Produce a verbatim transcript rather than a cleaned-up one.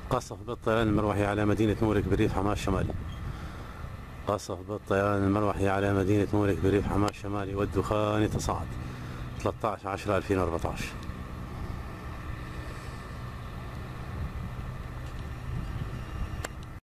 قصف بالطيران المروحي على مدينة مورك بريف حماة الشمالي. قصف بالطيران المروحي على مدينة مورك بريف حماة الشمالي والدخان يتصاعد. ثلاثة عشر عشرة ألفين وأربعة عشر.